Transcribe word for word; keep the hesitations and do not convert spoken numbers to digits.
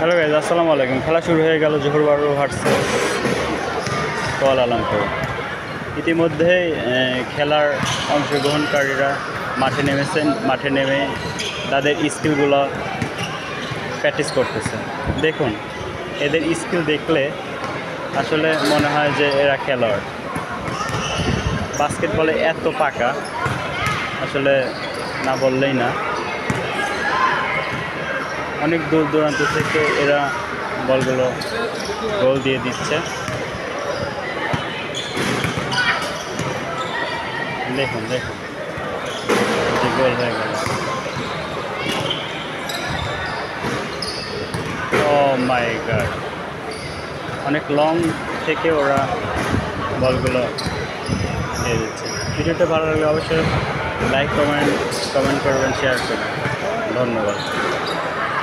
Hello guys, আসসালামু আলাইকুম। খেলা শুরু হয়ে গেল জোহর বারো ভার্সেস কুয়ালালামপুর। ইতিমধ্যেই খেলার অংশগ্রহণকারীরা মাঠে নেমেছেন। মাঠে নেমে তাদের স্কিলগুলো প্র্যাকটিস করতেছে। দেখুন, এদের স্কিল দেখলে আসলে মনে হয় যে এরা খেলোয়াড়। বাস্কেটবলে এত পাকা, আসলে না বললেই না। অনেক দূর দূরান্ত থেকে এরা বলগুলো গোল দিয়ে দিচ্ছে। দেখুন দেখুন যে গোল হয়ে গেল। ও মাই গড, অনেক লং থেকে ওরা বলগুলো দিয়ে দিচ্ছে। ভিডিওটা ভালো লাগলে অবশ্যই লাইক কমেন্ট কমেন্ট করবেন, শেয়ার করবেন। ধন্যবাদ।